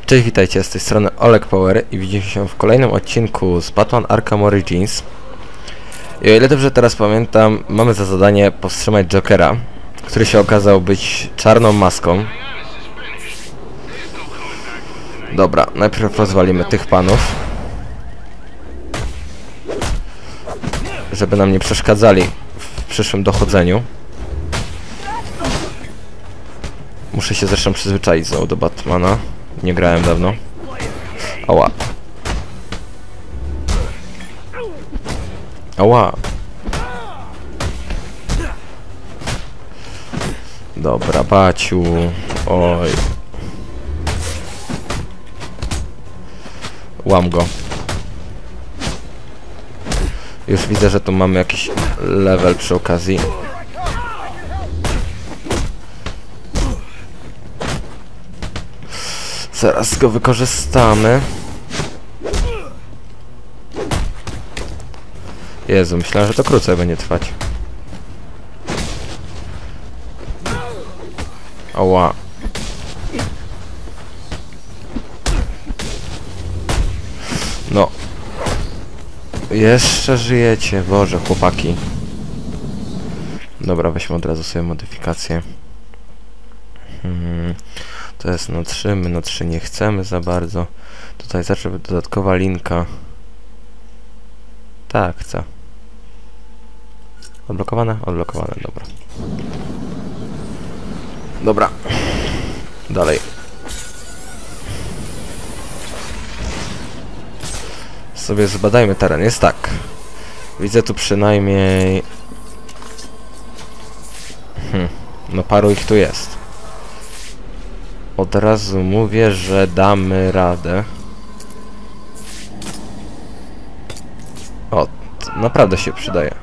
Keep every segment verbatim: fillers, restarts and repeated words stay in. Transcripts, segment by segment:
Cześć, witajcie, z tej strony Oleg Power i widzimy się w kolejnym odcinku z Batman Arkham Origins. I o ile dobrze teraz pamiętam, mamy za zadanie powstrzymać Jokera, który się okazał być czarną maską. Dobra, najpierw rozwalimy tych panów, żeby nam nie przeszkadzali w przyszłym dochodzeniu. Muszę się zresztą przyzwyczaić znowu do Batmana. Nie grałem dawno. Ała. Ała. Dobra, baciu. Oj. Łam go. Już widzę, że tu mamy jakiś level przy okazji. Zaraz go wykorzystamy. Jezu, myślałem, że to krócej będzie trwać. Ała. No. Jeszcze żyjecie, Boże, chłopaki. Dobra, weźmy od razu sobie modyfikację. Hmm. To jest na trzy, my na trzy nie chcemy za bardzo. Tutaj zawsze dodatkowa linka. Tak, chcę. Odblokowane? Odblokowane, dobra. Dobra. Dalej. Sobie zbadajmy teren. Jest tak. Widzę tu przynajmniej... Hmm. No paru ich tu jest. Od razu mówię, że damy radę. O, naprawdę się przydaje.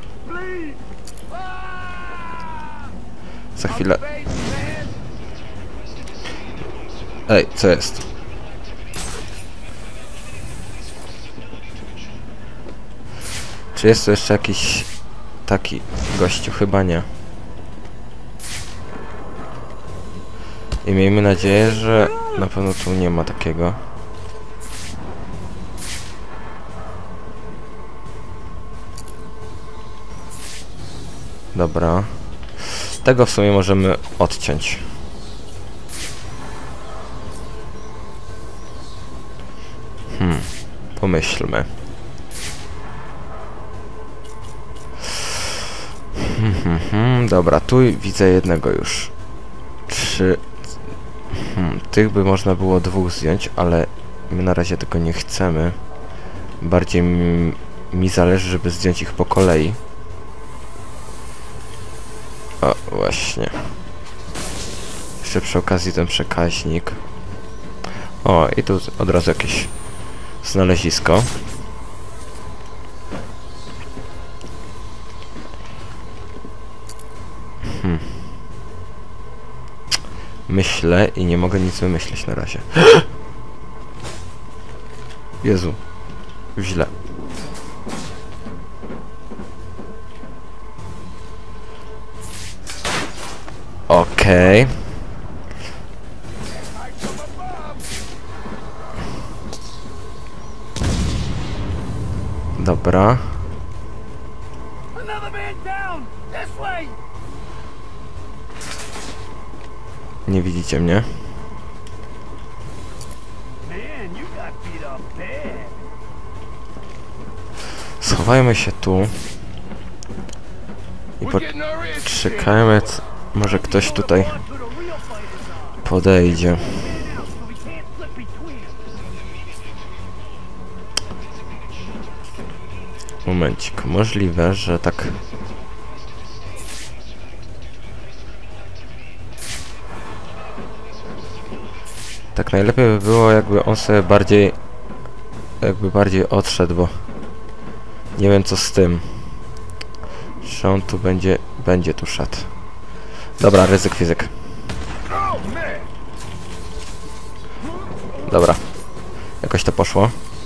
Za chwilę. Ej, co jest? Czy jest tu jeszcze jakiś taki gościu? Chyba nie. I miejmy nadzieję, że na pewno tu nie ma takiego. Dobra. Tego w sumie możemy odciąć. Hmm. Pomyślmy. Hmm, hmm, hmm. Dobra, tu widzę jednego już. Trzy... Hmm, tych by można było dwóch zdjąć, ale my na razie tego nie chcemy. Bardziej mi, mi zależy, żeby zdjąć ich po kolei. O, właśnie. Jeszcze przy okazji ten przekaźnik. O, i tu od razu jakieś znalezisko. Hmm. Myślę i nie mogę nic wymyślić na razie. Jezu. Źle. Okej. Okay. Dobra. Nie widzicie mnie? Schowajmy się tu. I poczekajmy, może ktoś tutaj podejdzie. Momencik. Możliwe, że tak... Tak najlepiej by było, jakby on sobie bardziej... Jakby bardziej odszedł, bo... Nie wiem co z tym. Czy on tu będzie... Będzie tu szedł. Dobra, ryzyk fizyk. Dobra. Jakoś to poszło.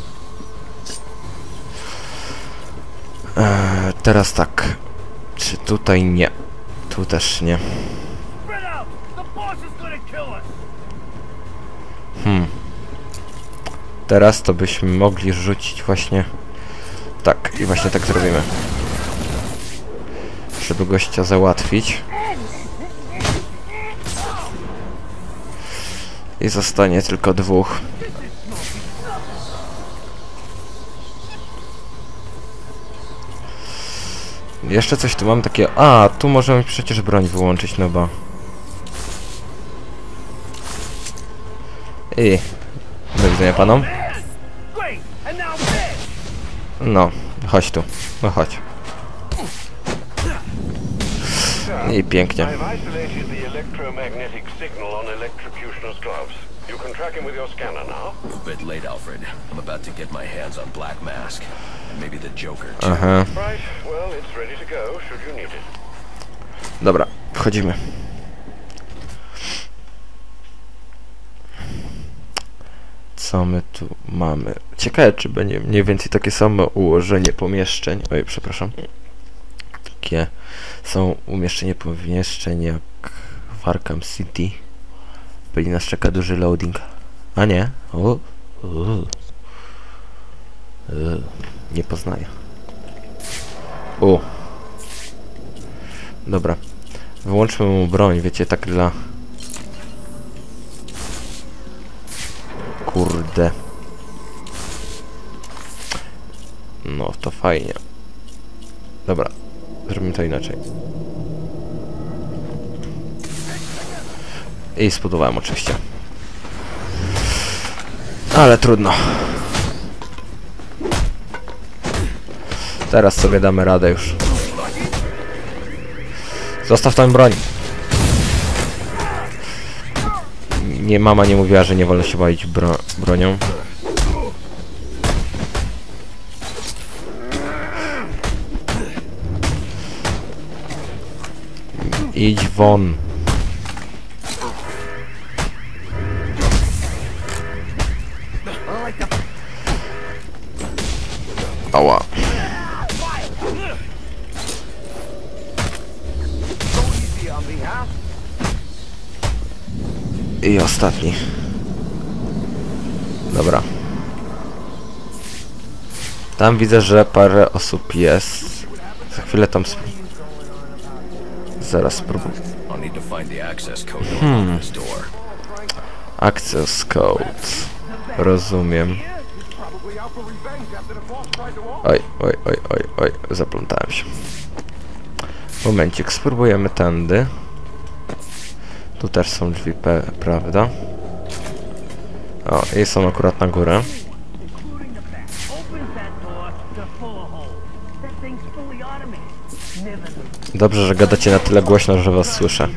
Eee, teraz tak. Czy tutaj nie? Tu też nie. Hmm. teraz to byśmy mogli rzucić właśnie tak i właśnie tak zrobimy, żeby gościa załatwić i zostanie tylko dwóch. Jeszcze coś tu mam takie... A, tu możemy przecież broń wyłączyć, no bo... I... Do widzenia panom. No, chodź tu. No chodź. I pięknie. You can track him with your scanner now. A bit late, Alfred. I'm about to get my hands on Black Mask. And maybe the Joker. Aha. Right, well, it's ready to go, should you need it. Dobra, wchodzimy. Co my tu mamy? Ciekawe, czy będzie mniej więcej takie samo ułożenie pomieszczeń. Oj, przepraszam. Takie są umieszczenie pomieszczeń jak w Arkham City. Pewnie nas czeka duży loading. A nie? O, o. E, nie poznaję. O. Dobra. Wyłączmy mu broń, wiecie, tak dla... Kurde. No, to fajnie. Dobra. Zrobimy to inaczej. I spodobałem oczywiście. Ale trudno. Teraz sobie damy radę już. Zostaw tę broń. Nie, mama nie mówiła, że nie wolno się bawić bro bronią. Idź won. Ała. I ostatni. Dobra. Tam widzę, że parę osób jest. Za chwilę tam sp... Zaraz spróbuję. Hmm. Access code. Rozumiem. Oj, oj, oj, oj, oj. Zaplątałem się. Momencik, spróbujemy tędy. Tu też są drzwi, prawda? O, i są akurat na górę. Dobrze, że gadacie na tyle głośno, że was słyszę.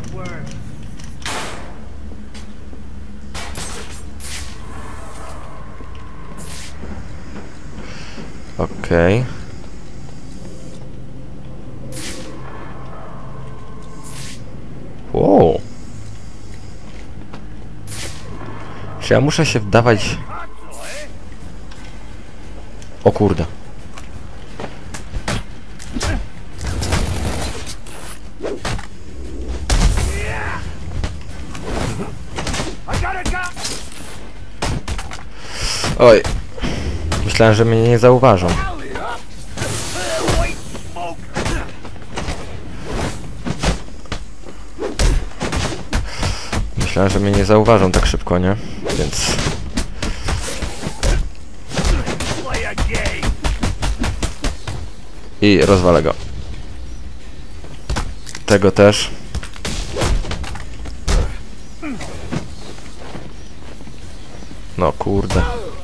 Okej. Okay. Wow. Czy ja muszę się wdawać... O kurde. Oj. Myślałem, że mnie nie zauważą. Myślałem, że mnie nie zauważą tak szybko, nie? Więc... I rozwalę go. Tego też. No kurde.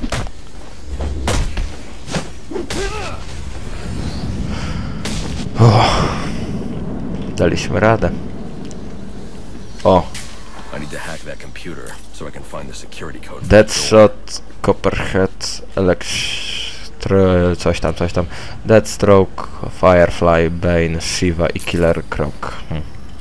Oh. Daliśmy radę. O. Deadshot, Copperhead, Electro... coś tam, coś tam. Deathstroke, Firefly, Bane, Shiva i Killer Croc. Hmm.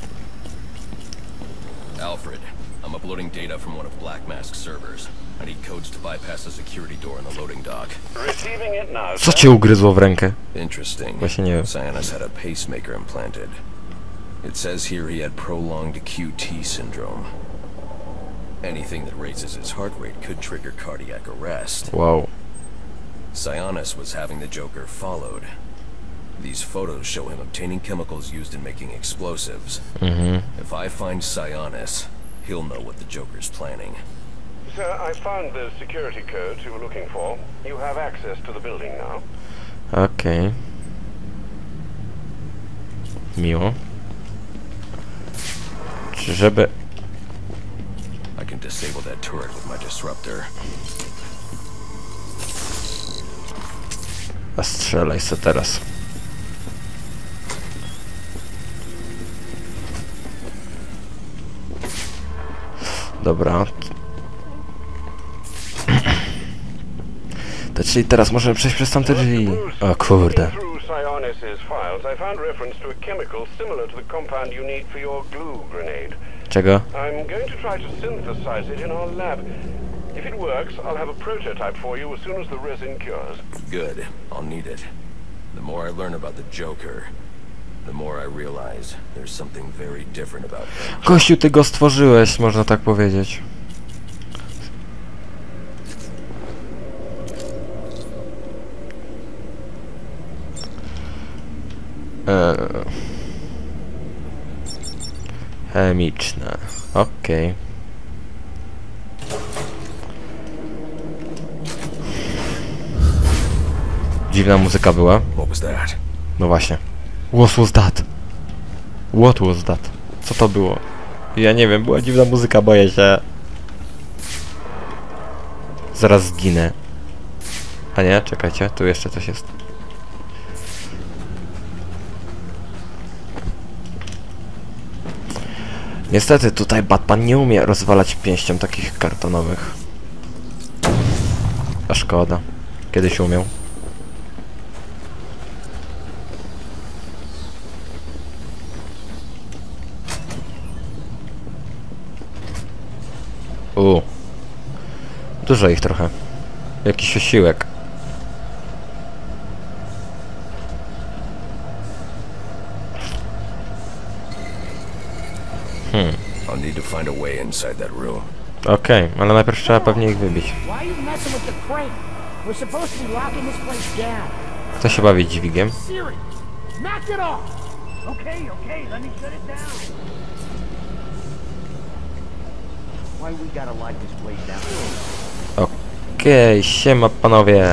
Alfred, I'm uploading data from one of Black Mask's servers. I need codes to bypass the security door in the loading dock. Receiving it now. Co cię ugryzło w rękę? Interesting. Właśnie nie wiem. Cyanus had a pacemaker implanted. It says here he had prolonged Q T syndrome. Anything that raises his heart rate could trigger cardiac arrest. Wow. Sionis was having the Joker followed. These photos show him obtaining chemicals used in making explosives. Mhm. If I find Sionis, he'll know what the Joker's planning. Sir, I found the security codes you were looking for. You have access to the building now. Okej. Okay. Miło. Czy żeby... I can disable that turret with my disruptor. A strzelaj se teraz. Dobra. To czyli teraz możemy przejść przez tamte drzwi. O kurde. Czego? I'm going to try to synthesize it in our lab. If it works, I'll have a prototype for you as soon as the resin cures. Good. I'll need it. The more I learn about the Joker, the more I realize there's something very different about him. Gościu, ty go stworzyłeś, można tak powiedzieć. Eee. Chemiczne. Okej. Okay. Dziwna muzyka była. What was that? No właśnie. What was that? What was that? Co to było? Ja nie wiem, była dziwna muzyka, boję się. Zaraz zginę. A nie, czekajcie, tu jeszcze coś jest. Niestety tutaj Batman nie umie rozwalać pięścią takich kartonowych. A szkoda. Kiedyś umiał. U. Dużo ich trochę. Jakiś osiłek. Hmm. Okej, okay, ale najpierw trzeba pewnie ich wybić. Kto się bawi dźwigiem? Okej, okay, siema panowie.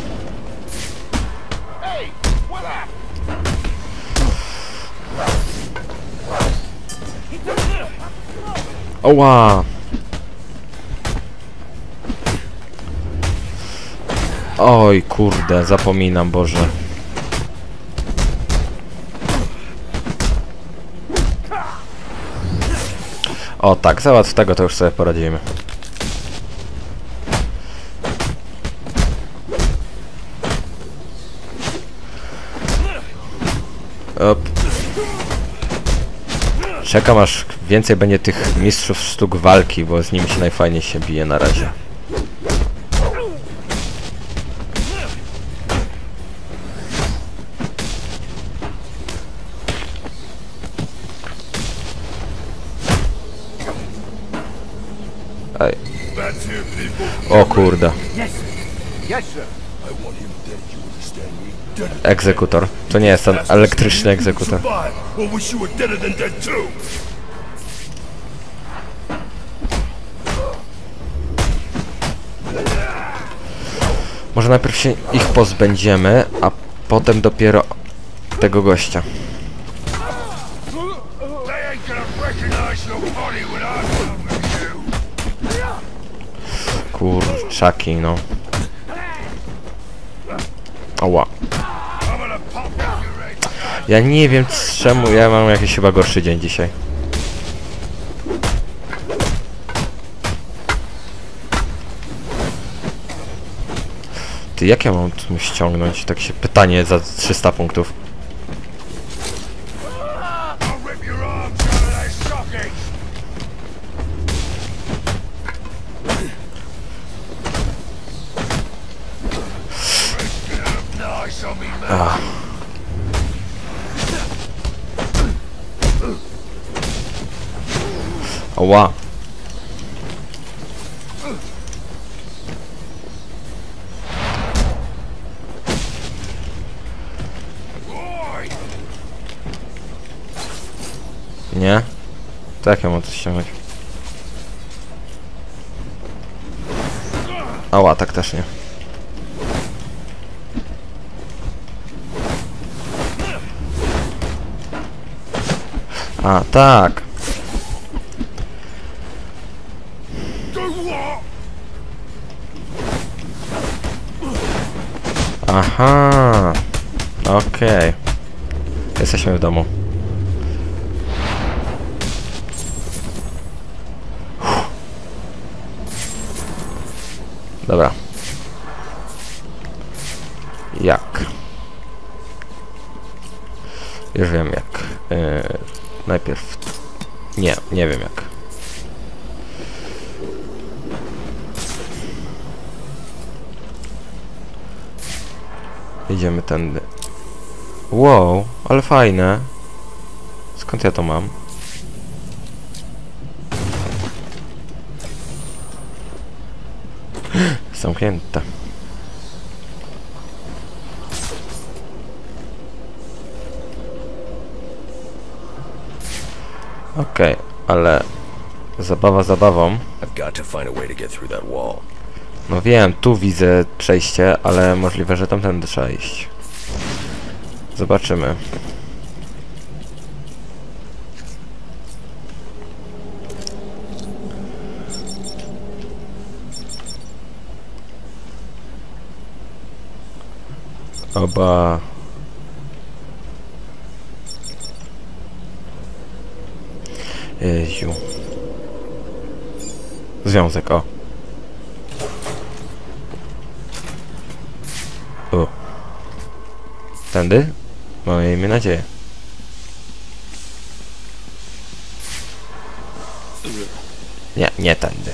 Oła! Oj kurde, zapominam, Boże. O tak, załatw tego, to już sobie poradzimy. Op. Czekam, aż więcej będzie tych mistrzów sztuk walki, bo z nimi się najfajniej się bije na razie. Ej. O kurde. Egzekutor. To nie jest ten elektryczny egzekutor. Może najpierw się ich pozbędziemy, a potem dopiero tego gościa. Kurczaki, no. Oła. Ja nie wiem czemu, ja mam jakiś chyba gorszy dzień dzisiaj. Ty, jak ja mam tu ściągnąć? Tak się pytanie za trzysta punktów. Ach. Oła. Nie? To jak ja mam to ściągnąć? Ała, tak też nie. A, tak. Aha. Okej. Okay. Jesteśmy w domu. Uff. Dobra. Jak? Już wiem jak. Yy, najpierw... Nie, nie wiem jak. Idziemy tędy. Wow, ale fajne. Skąd ja to mam? Zamknięte. Okej, okay, ale zabawa zabawą. No wiem, tu widzę przejście, ale możliwe, że tamtędy trzeba iść. Zobaczymy. Oba. Jeziu. Związek, o. O. Tędy? Miejmy nadzieję. Nie, nie tędy.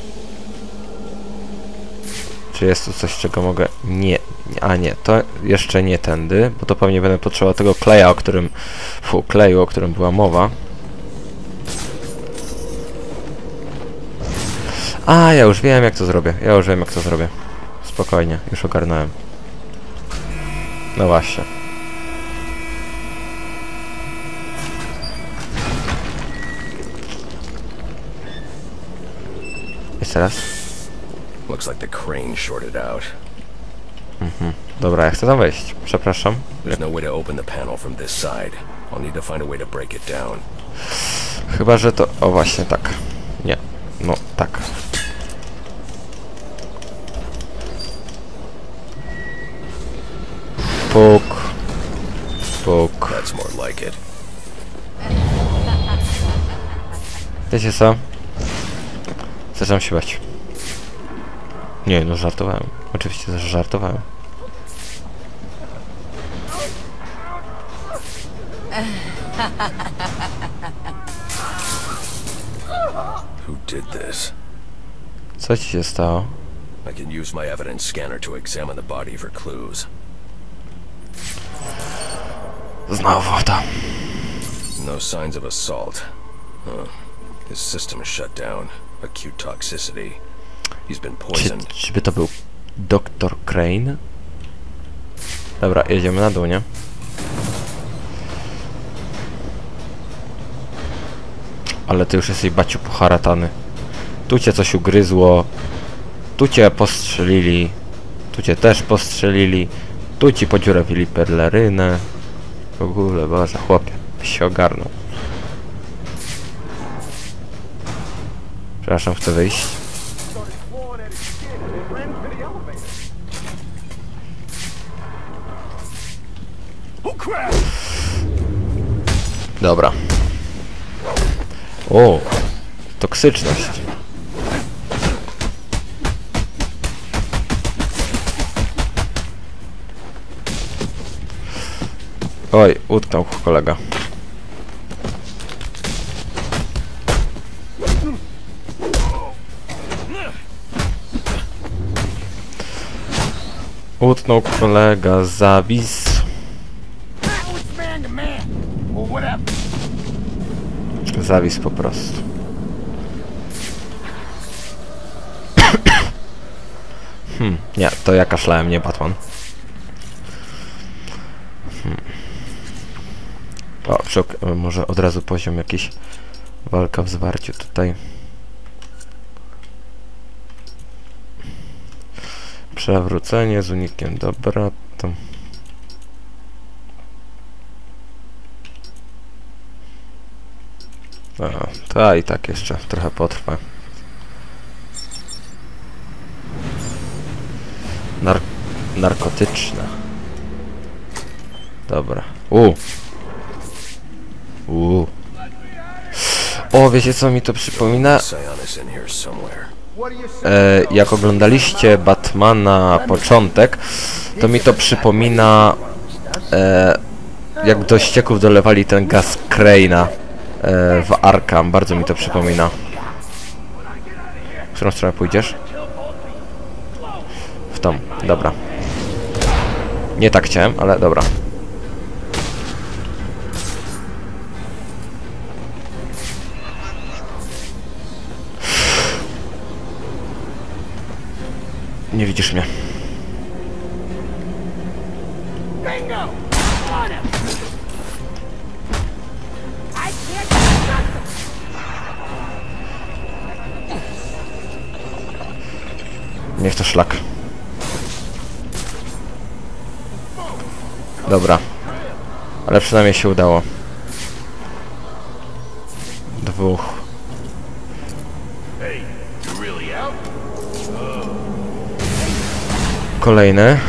Czy jest tu coś, czego mogę... Nie. A nie, to jeszcze nie tędy, bo to pewnie będę potrzebował tego kleja, o którym... Fu, kleju, o którym była mowa. A, ja już wiem jak to zrobię. Ja już wiem jak to zrobię. Spokojnie, już ogarnąłem. No właśnie. Jeszcze raz. Looks like the crane shorted out. Mhm. Dobra, ja chcę tam wejść. Przepraszam. There's no way to open the panel from this side. I'll need to find a way to break it down. Chyba, że to... O, właśnie tak. Nie. No, tak. Puk. Puk. That's more like it. Wiecie co? Zaczynam się bać. Nie, no żartowałem. Oczywiście też żartowałem. Who did this? Co ci się stało? I can use my evidence scanner to examine the body for clues. Znowu to. No signs of assault. Huh. His system is shut down. Acute toxicity. He's been Czy, poisoned. czyby to był doktor Crane? Dobra, jedziemy na dół, nie? Ale ty już jesteś, baciu, poharatany. Tu cię coś ugryzło. Tu cię postrzelili. Tu cię też postrzelili. Tu ci podziurawili perlerynę. W ogóle, Boże, chłopie, byś się ogarnął. Przepraszam, chcę wyjść. Dobra. O, toksyczność. Oj, utknął kolega. Utknął kolega, zawis. Zawis po prostu. Hmm, nie, to ja kaszlałem, nie Batman. Hmm. O, przy ok może od razu poziom jakiś. Walka w zwarciu tutaj. Przewrócenie z unikiem. Dobra, to... A, to i tak jeszcze trochę potrwa. Nar narkotyczna. Dobra. U. U. O, wiecie co mi to przypomina? E, jak oglądaliście Batmana początek, to mi to przypomina e, jak do ścieków dolewali ten gaz Crane'a e, w Arkham. Bardzo mi to przypomina. W którą stronę pójdziesz? W tą, dobra. Nie tak chciałem, ale dobra. Nie widzisz mnie. Niech to szlak. Dobra. Ale przynajmniej się udało. Dwóch. Kolejny.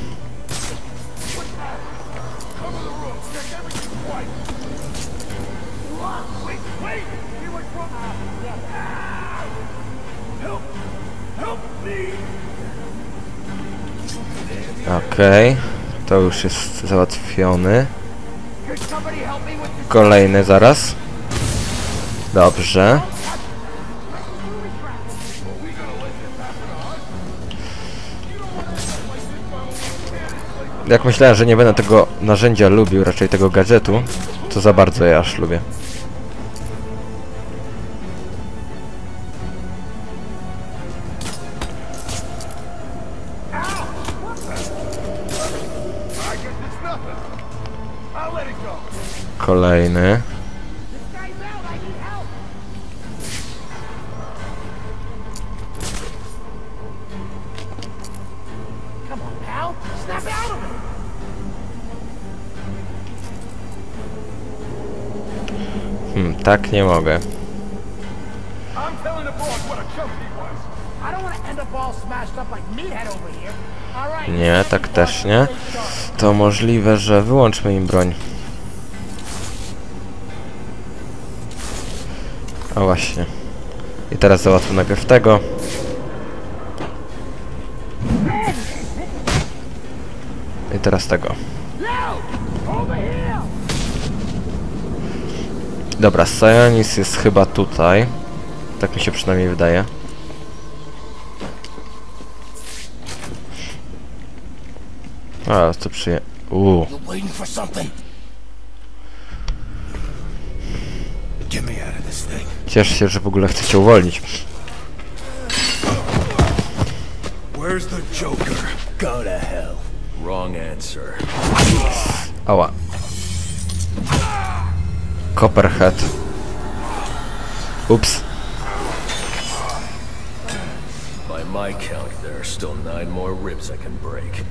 Okej, okay. To już jest załatwiony. Kolejny zaraz. Dobrze. Jak myślałem, że nie będę tego narzędzia lubił, raczej tego gadżetu, to za bardzo ja aż lubię. Kolejny. Hmm, tak nie mogę. Nie, tak też nie. To możliwe, że wyłączmy im broń. O właśnie. I teraz załatwę najpierw tego. I teraz tego. Dobra, Sionis jest chyba tutaj. Tak mi się przynajmniej wydaje. A, co przyje... Uuu. Cieszę się, że w ogóle chcę cię uwolnić. Where's the Joker? Go to hell. Wrong answer. Ała. Copperhead. Ups. By my count, there are still nine more ribs I can break.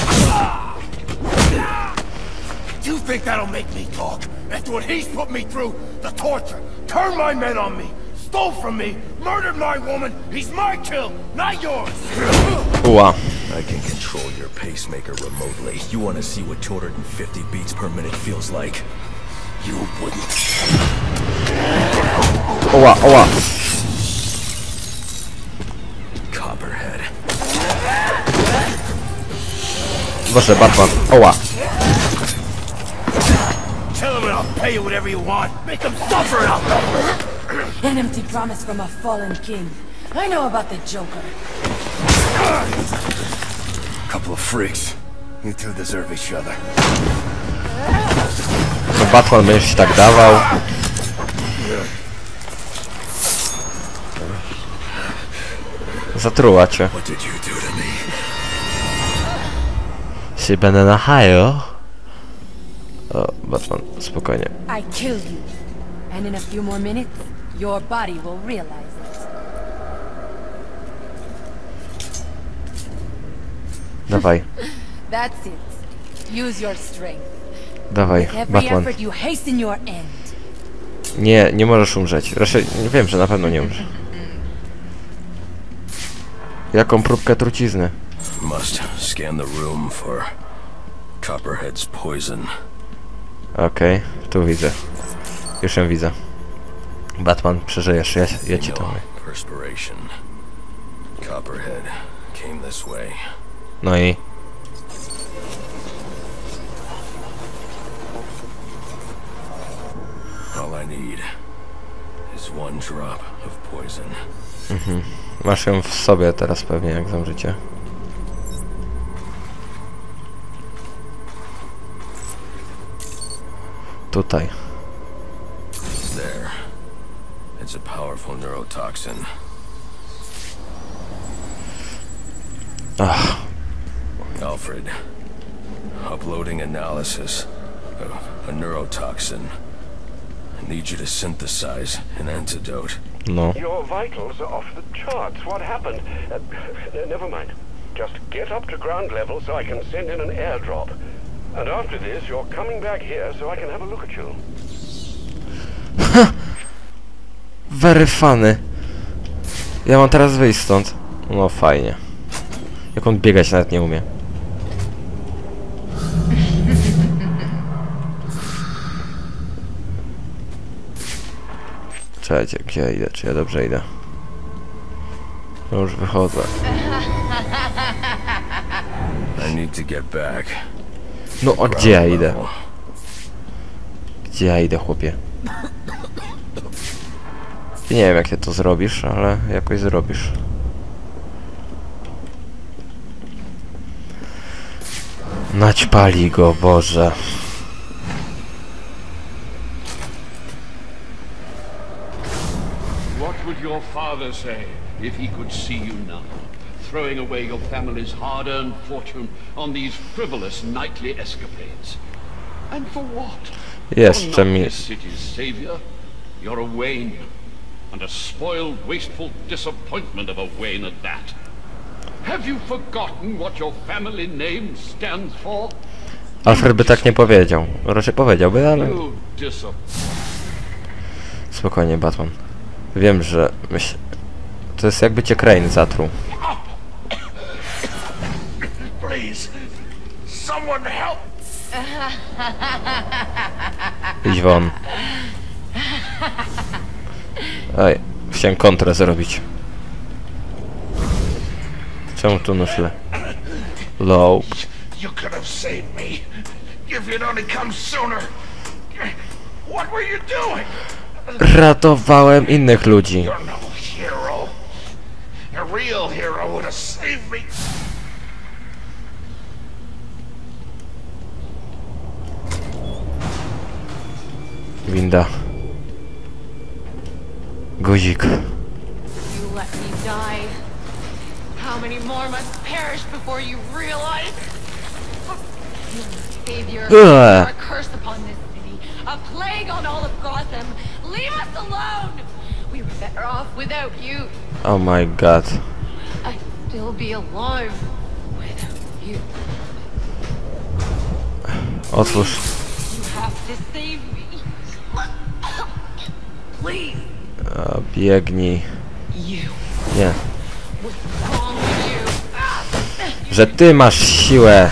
You think that'll make me talk? After what he's put me through, the torture, turned my men on me, stole from me, murdered my woman. He's my kill, not yours. Ua. I can control your pacemaker remotely. You want to see what two hundred fifty beats per minute feels like? You wouldn't. Ła, ła. Copperhead. Boże, Batman. Oła. Tell him and I'll pay you whatever you want. Make them suffer and I'll cover. An empty promise from a fallen king. I know about the Joker. Couple of freaks. You two deserve each other. To Batman będziesz się tak dawał. Zatruła cię. What did you do to me? Się będę na hajo. O, Batman, spokojnie. I killed you. And in a few more minutes, your body will realize it. Dawaj, That's it. Use your strength. dawaj, With every Batman. effort, you hasten your end. Nie, nie możesz umrzeć. Raczej, wiem, że na pewno nie umrzesz. Jaką próbkę trucizny? Must scan the room for Copperhead's poison. Okej, okay, tu widzę. Już ją widzę. Batman, przeżyjesz, ja, ja ci to mówię. Perspiration. Copperhead came this way. No i... All I need is one drop of poison. Mhm. Masz ją w sobie teraz pewnie, jak zamrzycie. Tutaj. There. It's a powerful neurotoxin. Ach, Alfred, uploading analysis of a neurotoxin. I need you to synthesize an antidote. no. Your vitals are off the charts. What happened? Uh, never mind. Just get up to ground level so I can send in an airdrop. And after this, you're coming back here so I can have a look at you. Very funny. Ja mam teraz wyjść stąd. No fajnie. Jak on biegać nawet nie umie. Czekajcie, gdzie ja idę? Czy ja dobrze idę? No już wychodzę. I need to get back. No a gdzie ja idę? Gdzie ja idę, chłopie? Nie wiem, jak ty to zrobisz, ale jakoś zrobisz. Naćpali go, Boże. What would your father say if he could see you now, throwing away your family's hard-earned fortune on these frivolous nightly escapades? And for what? Jeszcze You're not mi... this city's savior. You're a Wayne, and a spoiled, wasteful disappointment of a Wayne at that. Have you forgotten what your family name stands for? Alfred by tak nie powiedział. Raczej powiedziałby, ale... You disappoint. Spokojnie, Batman. Wiem, że myśl... To jest jakby cię Crane zatruł. Please, someone help! Idź won. Ej, chciałem kontrę zrobić. Czemu tu nośle? Low. You could have saved me if you'd only come sooner. What were you doing? Ratowałem innych ludzi. You're no hero. A real hero would have saved me. Winda. Guzik. You let me die. How many more must perish before you realize? You're a savior. Ugh. You're a curse upon this city. A plague on all of Gotham. Leave us alone! We were better off without you. Oh my god. I'd still be alive without you. Otwórz. You have to save me. Please. A, biegnij. You. Nie. What's wrong with you? Że ty masz siłę.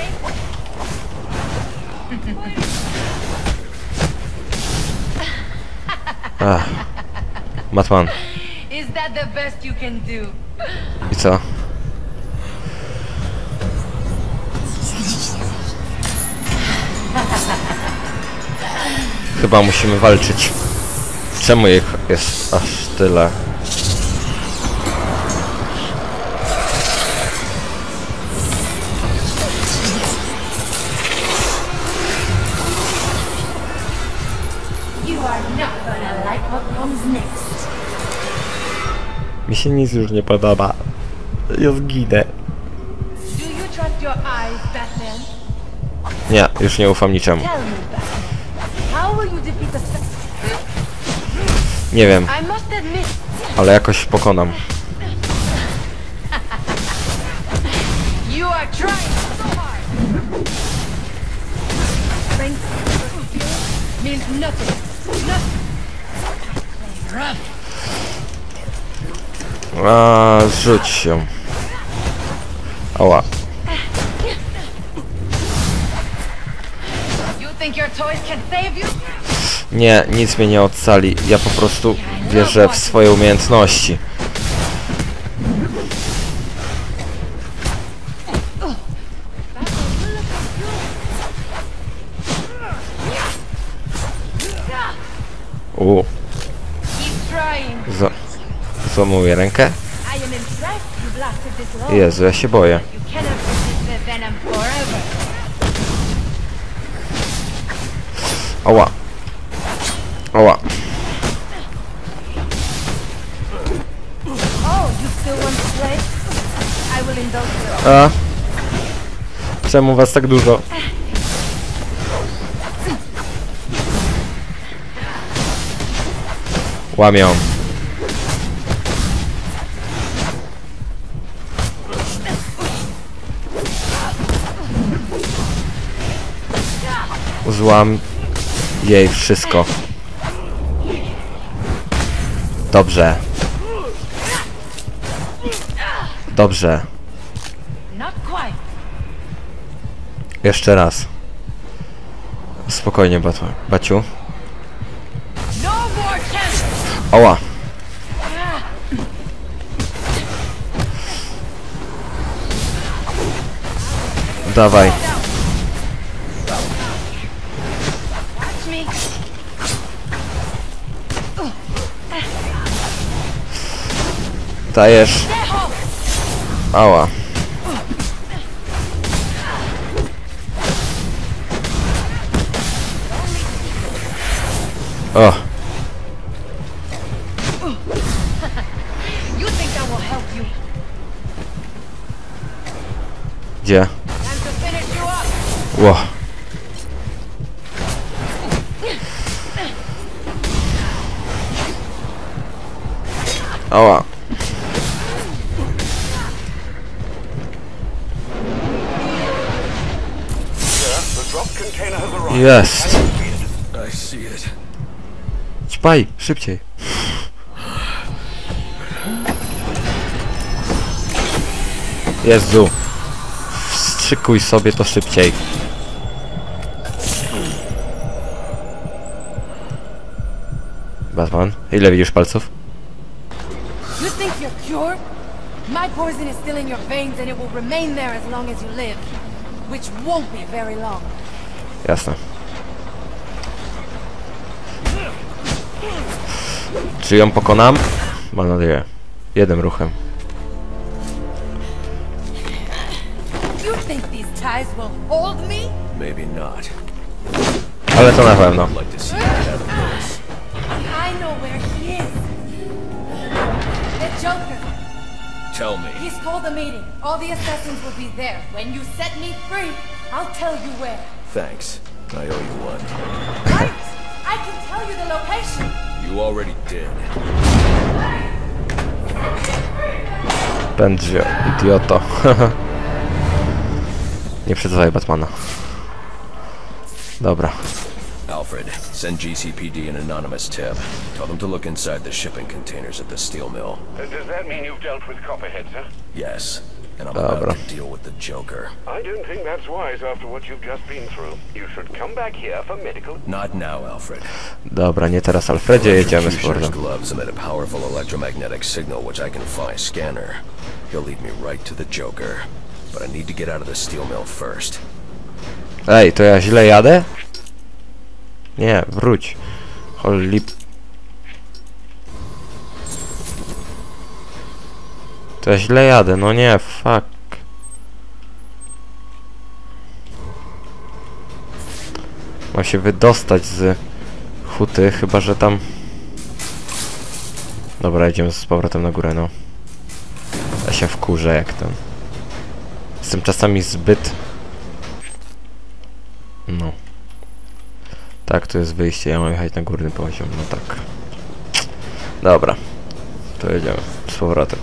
Ach. Batman. Is that the best you can do? I co? Chyba musimy walczyć. Czemu ich jest aż tyle? You are not gonna like what comes next. Mi się nic już nie podoba. Ja zginę. Do you trust your eyes, Batman? Nie, już nie ufam niczemu. Tell me, Batman. Nie wiem, ale jakoś pokonam. A, rzuć się. Ała. Nie, nic mnie nie ocali. Ja po prostu wierzę w swoje umiejętności. U. Za złamuję rękę. Jezu, ja się boję. Ała. Ała. A? Czemu was tak dużo? Łamią. Złam jej wszystko. Dobrze. Dobrze. Jeszcze raz. Spokojnie, Batu. Baciu. Oła. Dawaj. Dajesz. Ała. O. Gdzie? Ło. Ała. Jest. Ćpaj, szybciej. Jezu. Wstrzykuj sobie to szybciej. Batman, ile widzisz palców? You think you're cured? My poison is still in your veins and it will remain there as long as you live. Which won't be very long. Jasne. Czy ją pokonam? Mam nadzieję. Jednym ruchem. You think these ties will hold me? Maybe not. Ale to na pewno. I'd like to see you have this. I know where he is. The Joker. Tell me. He's called a meeting. All the assassins will be there. When you set me free, I'll tell you where. Thanks. I owe you one. Right! I can tell you the location. You already did. Będzie, idioto. Nie przyzwaj Batmana. Dobra. Alfred, send G C P D an anonymous tip. Tell them to look inside the shipping containers at the steel mill. Uh, does that mean you've dealt with Copperhead, sir? Yes. And I'm Dobra. about to deal with the Joker. I don't think that's wise after what you've just been through. You should come back here for medical. Not now, Alfred. Dobra, nie teraz, Alfredzie, jedziemy z Executioner's powrotem. gloves emit a powerful electromagnetic signal which I can find scanner. He'll lead me right to the Joker. But I need to get out of the steel mill first. Ej, to ja źle jadę? Nie, wróć. Holy... To ja źle jadę, no nie, fuck. Mam się wydostać z huty, chyba że tam... Dobra, idziemy z powrotem na górę, no. Ja się wkurzę jak ten. Jestem czasami zbyt... No. Tak, to jest wyjście, ja mam jechać na górny poziom, no tak. Dobra, to jedziemy z powrotem.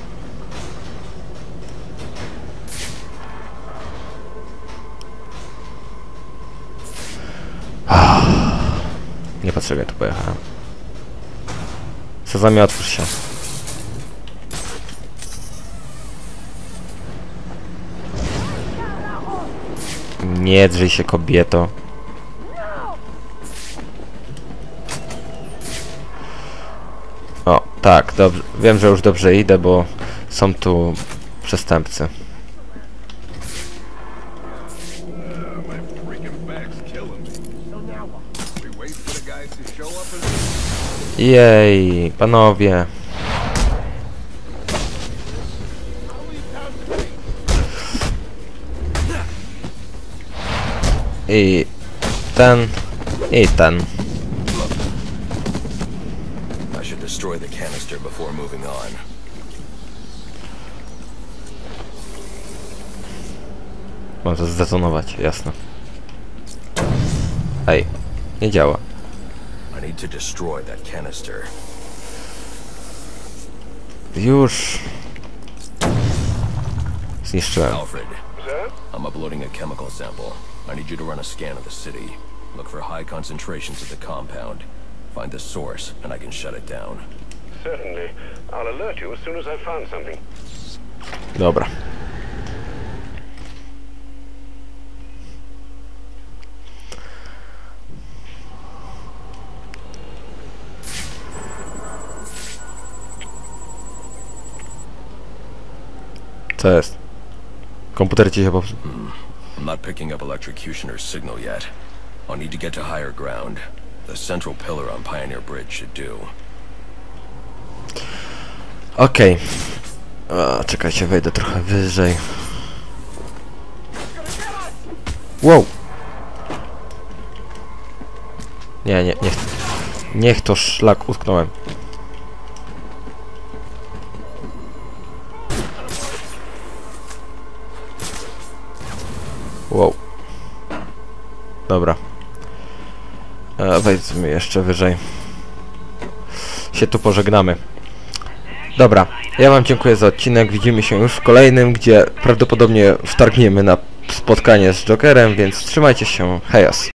Niepotrzebnie tu pojechałem. Sezamie, otwórz się. Nie drzyj się, kobieto. O, tak, dobrze. Wiem, że już dobrze idę, bo są tu przestępcy. Jej, panowie. I ten, i ten. I should destroy the canister before moving on. Mam to zdetonować, jasne. Ej, nie działa. I need to destroy that canister. Już zniszczyłem. Alfred, I'm uploading a chemical sample. I need you to run a scan of the city. Look for high concentrations at the compound. Find the source, and I can shut it down. Certainly. I'll alert you as soon as I've found something. Dobra. Co jest? Komputer ci się popsuł. I'm not picking up electrocutioner's signal yet. I'll need to get to higher ground. The central pillar on Pioneer Bridge should do. Okej. Okay. Czekajcie, wejdę trochę wyżej. Wow! Nie, nie, niech... Niech to szlak utknąłem. Wow. Dobra. E, wejdźmy jeszcze wyżej. Się tu pożegnamy. Dobra, ja wam dziękuję za odcinek. Widzimy się już w kolejnym, gdzie prawdopodobnie wtargniemy na spotkanie z Jokerem, więc trzymajcie się. Hejos.